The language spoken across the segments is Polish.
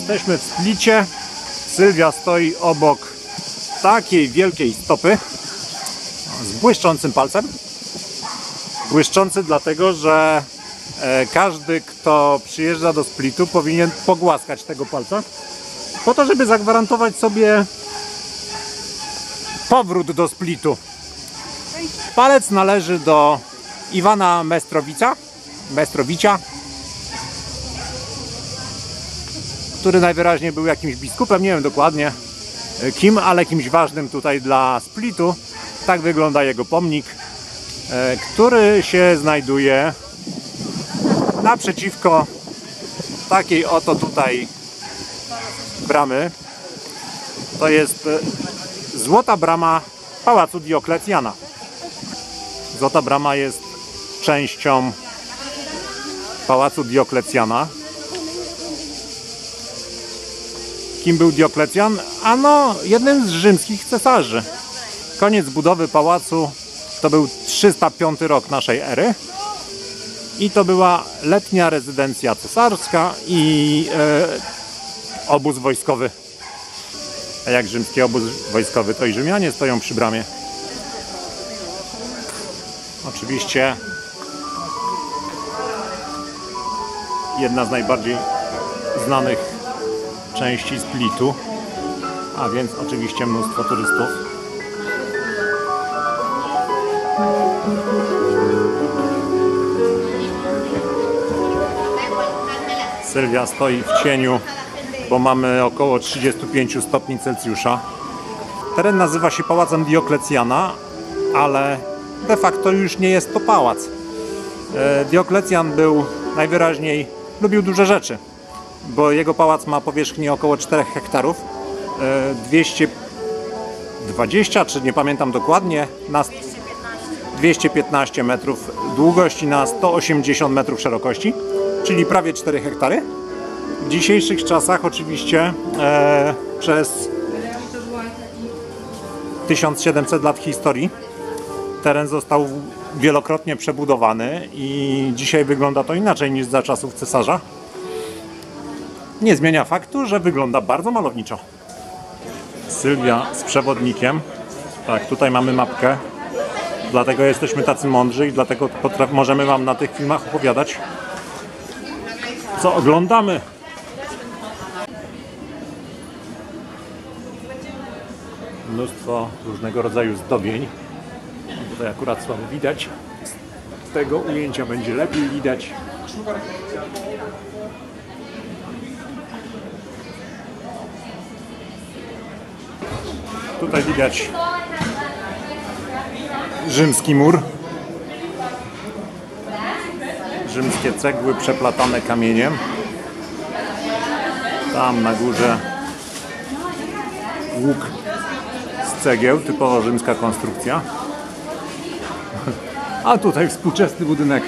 Jesteśmy w Splicie. Sylwia stoi obok takiej wielkiej stopy z błyszczącym palcem. Błyszczący dlatego, że każdy, kto przyjeżdża do Splitu, powinien pogłaskać tego palca po to, żeby zagwarantować sobie powrót do Splitu. Palec należy do Iwana Mestrowicia, który najwyraźniej był jakimś biskupem, nie wiem dokładnie kim, ale kimś ważnym tutaj dla Splitu. Tak wygląda jego pomnik, który się znajduje naprzeciwko takiej oto tutaj bramy. To jest Złota Brama Pałacu Dioklecjana. Złota Brama jest częścią Pałacu Dioklecjana. Kim był Dioklecjan? Ano, jednym z rzymskich cesarzy. Koniec budowy pałacu to był 305 rok naszej ery. I to była letnia rezydencja cesarska i obóz wojskowy. A jak rzymski obóz wojskowy, to i Rzymianie stoją przy bramie. Oczywiście jedna z najbardziej znanych części Splitu, a więc oczywiście mnóstwo turystów. Sylwia stoi w cieniu, bo mamy około 35 stopni Celsjusza. Teren nazywa się Pałacem Dioklecjana, ale de facto już nie jest to pałac. Dioklecjan lubił duże rzeczy, bo jego pałac ma powierzchnię około 4 hektarów, 220, czy nie pamiętam dokładnie, na 215 metrów długości, na 180 metrów szerokości, czyli prawie 4 hektary. W dzisiejszych czasach oczywiście przez 1700 lat historii teren został wielokrotnie przebudowany i dzisiaj wygląda to inaczej niż za czasów cesarza. Nie zmienia faktu, że wygląda bardzo malowniczo. Sylwia z przewodnikiem. Tak, tutaj mamy mapkę. Dlatego jesteśmy tacy mądrzy i dlatego możemy wam na tych filmach opowiadać, co oglądamy. Mnóstwo różnego rodzaju zdobień. Tutaj akurat słabo widać. Z tego ujęcia będzie lepiej widać. Tutaj widać rzymski mur. Rzymskie cegły przeplatane kamieniem. Tam na górze łuk z cegieł, typowo rzymska konstrukcja. A tutaj współczesny budynek.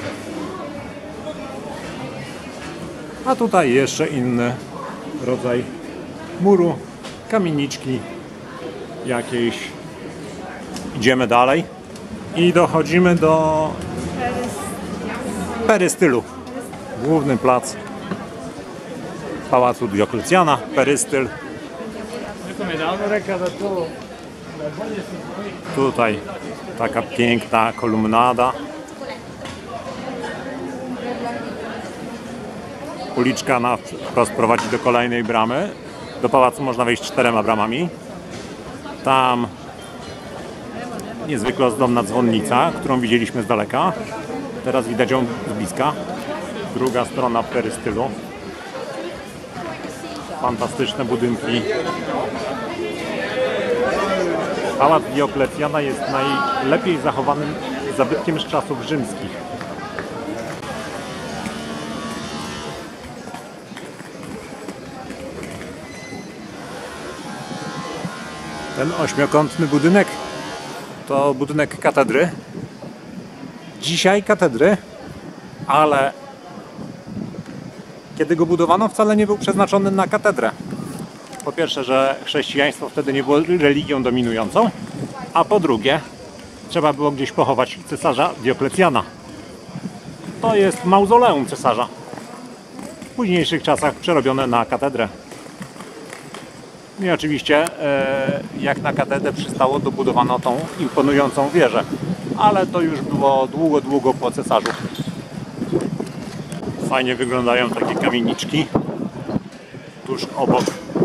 A tutaj jeszcze inny rodzaj muru, kamieniczki jakiejś. Idziemy dalej i dochodzimy do Perystylu. Główny plac Pałacu Dioklecjana, Perystyl. Tutaj taka piękna kolumnada. Uliczka na wprost prowadzi do kolejnej bramy. Do pałacu można wejść 4 bramami. Tam niezwykle ozdobna dzwonnica, którą widzieliśmy z daleka. Teraz widać ją z bliska. Druga strona Perystylu. Fantastyczne budynki. Pałac Dioklecjana jest najlepiej zachowanym zabytkiem z czasów rzymskich. Ten ośmiokątny budynek to budynek katedry. Dzisiaj katedry, ale kiedy go budowano, wcale nie był przeznaczony na katedrę. Po pierwsze, że chrześcijaństwo wtedy nie było religią dominującą, a po drugie, trzeba było gdzieś pochować cesarza Dioklecjana. To jest mauzoleum cesarza. późniejszych czasach przerobione na katedrę. I oczywiście jak na katedrę przystało, dobudowano tą imponującą wieżę. Ale to już było długo po cesarzu. Fajnie wyglądają takie kamieniczki tuż obok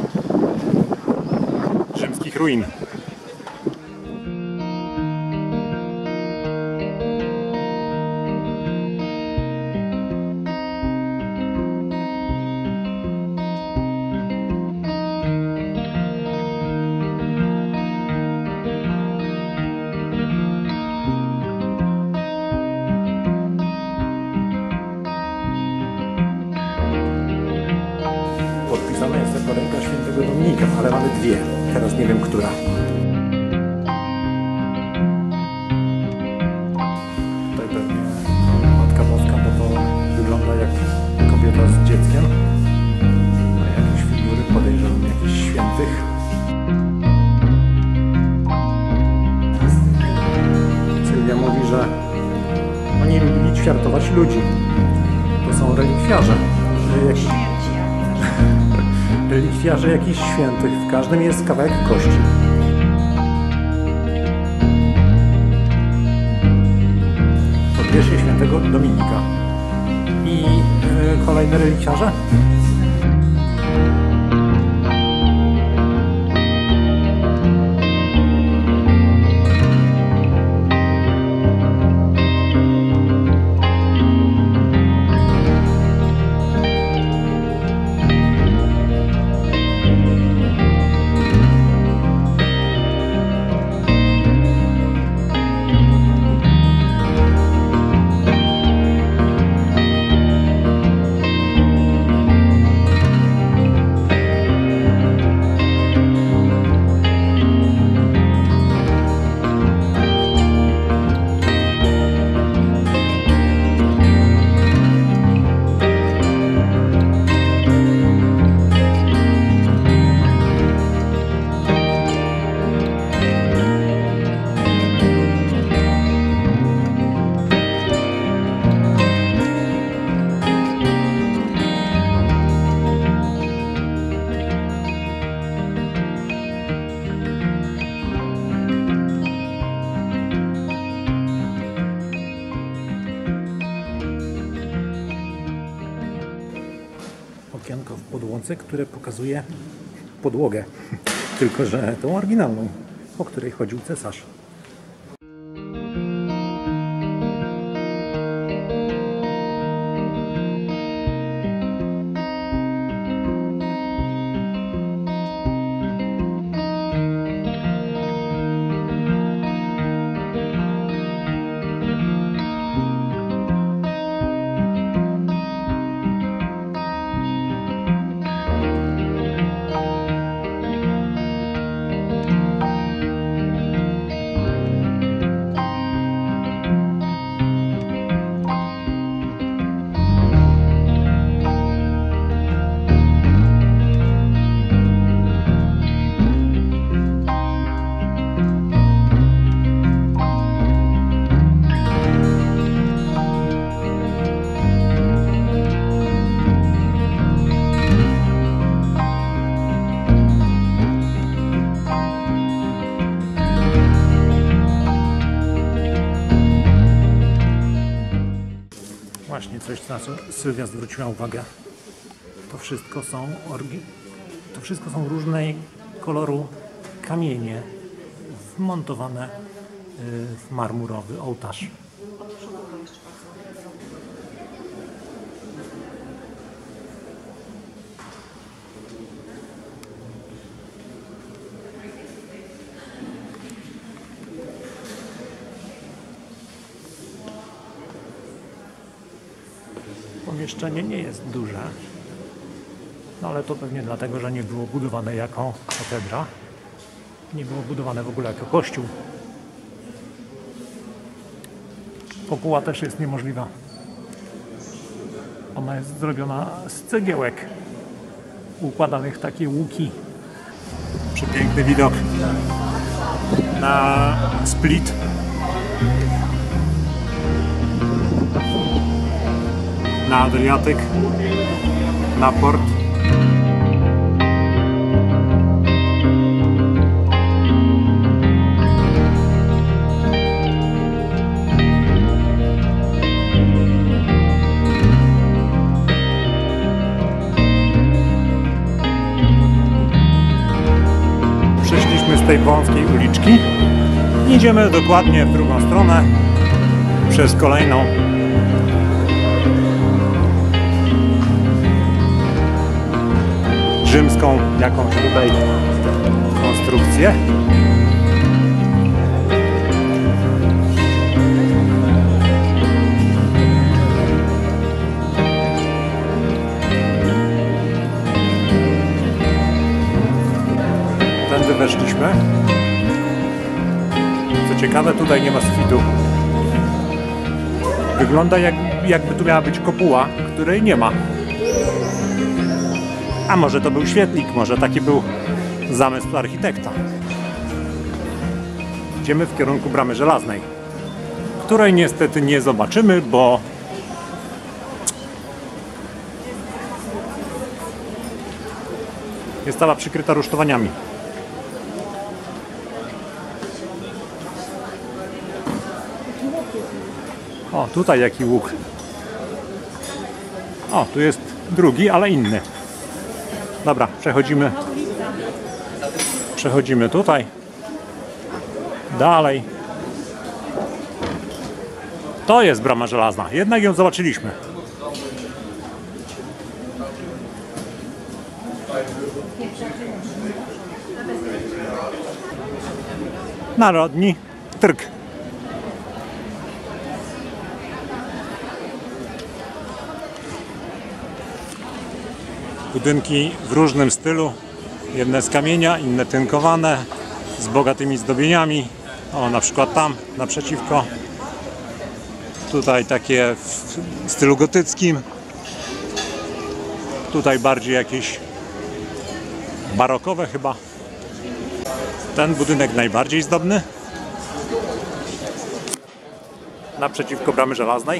rzymskich ruin. Podpisana jest jako ręka świętego Dominika, ale mamy dwie. Teraz nie wiem, która. Tutaj pewnie Matka Boska, bo to wygląda jak kobieta z dzieckiem. A jakieś figury, podejrzewam, jakichś świętych. Sylwia mówi, że oni lubili ćwiartować ludzi. To są relikwiarze. Relikwiarze jakichś świętych. W każdym jest kawałek kości. Podwierzchnia świętego Dominika. I kolejne relikwiarze. Okienko w podłodze, które pokazuje podłogę, tylko że tą oryginalną, po której chodził cesarz. Właśnie coś, na co Sylwia zwróciła uwagę. To wszystko są różnej koloru kamienie wmontowane w marmurowy ołtarz. Pomieszczenie nie jest duże, no ale to pewnie dlatego, że nie było budowane jako katedra, nie było budowane w ogóle jako kościół. Kopuła też jest niemożliwa. Ona jest zrobiona z cegiełek układanych w takie łuki. Przepiękny widok na Split. Na Adriatyk. na port. Przeszliśmy z tej wąskiej uliczki. Idziemy dokładnie w drugą stronę, przez kolejną. Rzymską jakąś tutaj konstrukcję. Tędy weszliśmy. Co ciekawe, tutaj nie ma sufitu. Wygląda jakby tu miała być kopuła, której nie ma. A może to był świetlik, może taki był zamysł architekta. Idziemy w kierunku Bramy Żelaznej, której niestety nie zobaczymy, bo jest cała przykryta rusztowaniami. O, tutaj jaki łuk. O, tu jest drugi, ale inny. Dobra, przechodzimy tutaj, dalej. To jest Brama Żelazna, jednak ją zobaczyliśmy. Narodni Trg. Budynki w różnym stylu, jedne z kamienia, inne tynkowane, z bogatymi zdobieniami. O, na przykład tam, naprzeciwko. Tutaj takie w stylu gotyckim. Tutaj bardziej jakieś barokowe chyba. Ten budynek najbardziej zdobny. Naprzeciwko Bramy Żelaznej.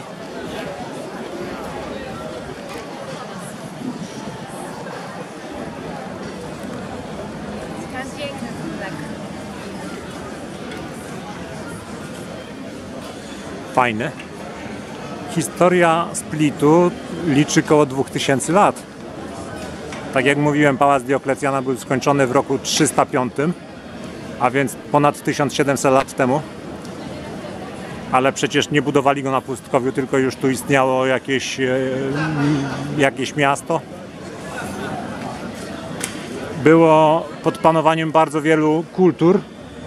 Fajny. Historia Splitu liczy około 2000 lat. Tak jak mówiłem, Pałac Dioklecjana był skończony w roku 305, a więc ponad 1700 lat temu. Ale przecież nie budowali go na pustkowiu, tylko już tu istniało jakieś miasto. Było pod panowaniem bardzo wielu kultur.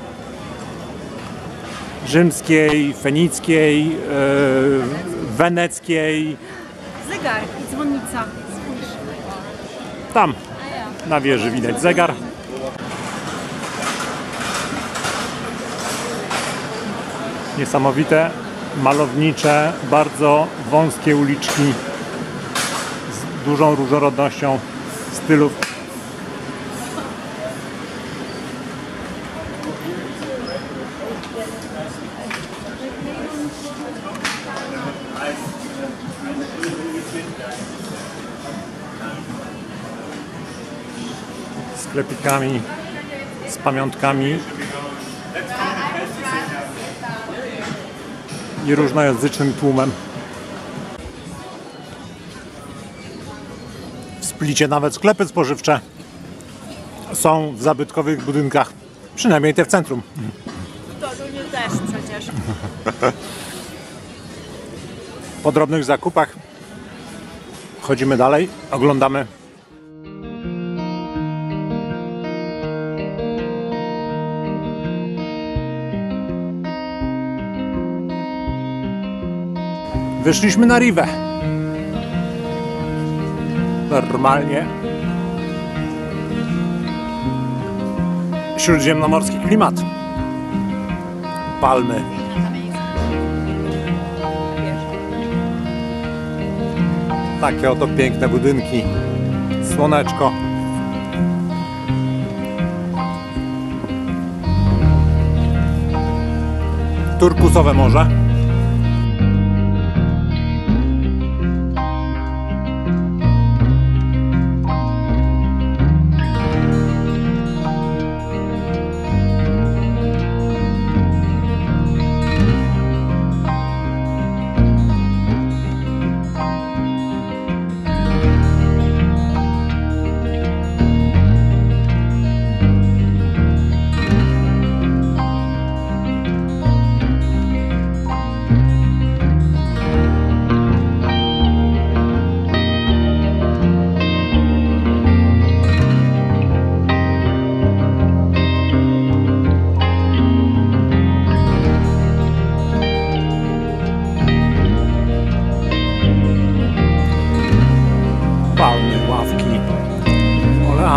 Rzymskiej, fenickiej, weneckiej. Zegar i dzwonnica. Spójrz. Tam na wieży widać zegar. Niesamowite, malownicze, bardzo wąskie uliczki z dużą różnorodnością stylów. Sklepikami z pamiątkami i różnojęzycznym tłumem. W Splicie nawet sklepy spożywcze są w zabytkowych budynkach, przynajmniej te w centrum. To ludzie też przecież. Po drobnych zakupach chodzimy dalej, oglądamy. Wyszliśmy na Rivę. Normalnie. Śródziemnomorski klimat. Palmy. Takie oto piękne budynki. Słoneczko. Turkusowe morze.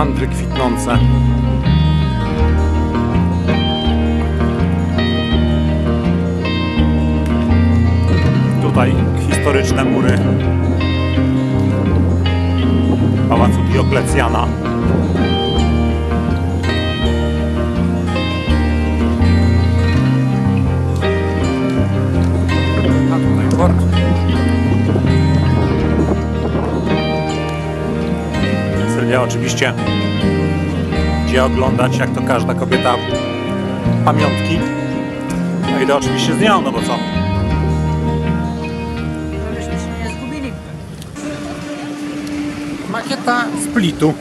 meandry kwitnące. Tutaj historyczne mury Pałacu Dioklecjana. A tutaj port. Sylwia oczywiście idzie oglądać, jak to każda kobieta, pamiątki. No idę oczywiście z nią, no bo co? Żebyśmy się nie zgubili. Makieta Splitu.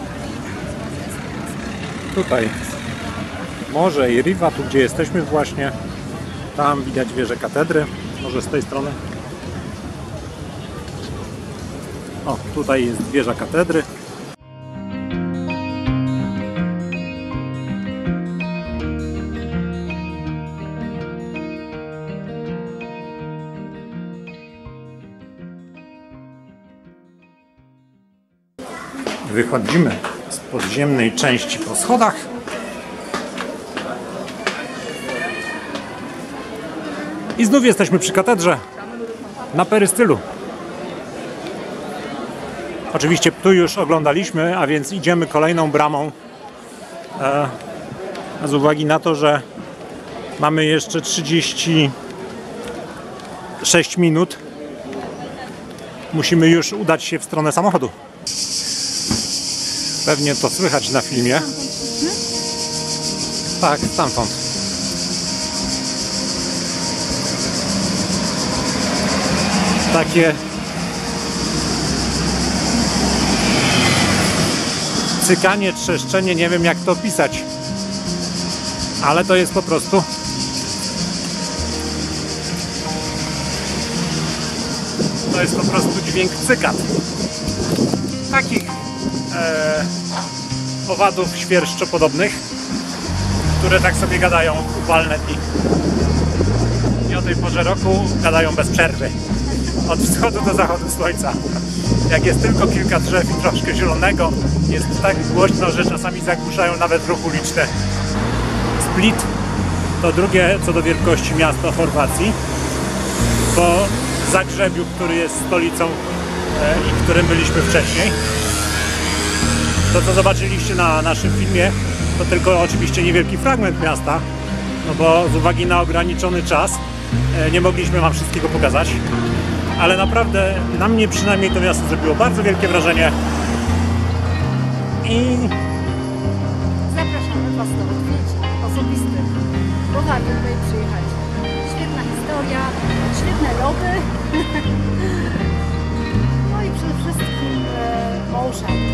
Tutaj morze i riva, tu gdzie jesteśmy właśnie. Tam widać wieżę katedry. Może z tej strony. O, tutaj jest wieża katedry. Wychodzimy z podziemnej części po schodach. I znów jesteśmy przy katedrze na perystylu. Oczywiście tu już oglądaliśmy, a więc idziemy kolejną bramą. Z uwagi na to, że mamy jeszcze 36 minut, musimy już udać się w stronę samochodu. Pewnie to słychać na filmie. Tak, stamtąd. Takie cykanie, trzeszczenie, nie wiem jak to opisać. Ale to jest po prostu dźwięk cykat. Takich owadów świerszczopodobnych, które tak sobie gadają w upalne dni. I o tej porze roku gadają bez przerwy. Od wschodu do zachodu słońca. Jak jest tylko kilka drzew i troszkę zielonego, jest tak głośno, że czasami zagłuszają nawet ruch uliczny. Split to drugie co do wielkości miasto Chorwacji. Po Zagrzebiu, który jest stolicą i w którym byliśmy wcześniej. To, co zobaczyliście na naszym filmie, to tylko oczywiście niewielki fragment miasta, no bo z uwagi na ograniczony czas nie mogliśmy wam wszystkiego pokazać, ale naprawdę na mnie przynajmniej to miasto zrobiło bardzo wielkie wrażenie i Zapraszamy Was do odwiedzi osobistych, bo warto tutaj przyjechać. Świetna historia, świetne lody, no i przede wszystkim morza.